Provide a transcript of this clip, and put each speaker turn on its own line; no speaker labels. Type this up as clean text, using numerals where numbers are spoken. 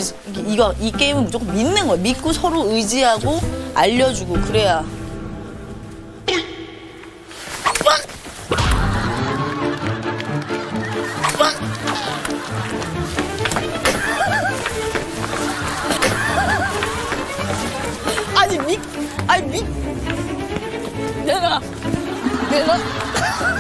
이 게임은 무조건 믿는 거야. 믿고 서로 의지하고 알려주고 그래야. 아니 내가